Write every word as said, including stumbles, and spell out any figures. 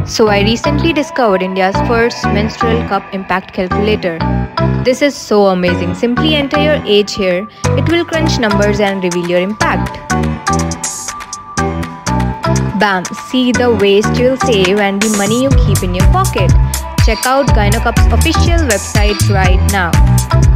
So I recently discovered India's first menstrual cup impact calculator. This is so amazing. Simply enter your age here. It will crunch numbers and reveal your impact. Bam! See the waste you'll save and the money you keep in your pocket. Check out GynoCup's official website right now.